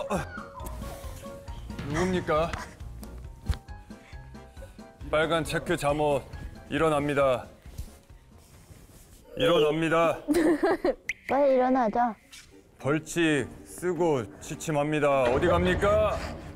누굽니까? 빨간 체크 잠옷 일어납니다. 일어납니다. 빨리 일어나자. 벌칙 쓰고 취침합니다. 어디 갑니까?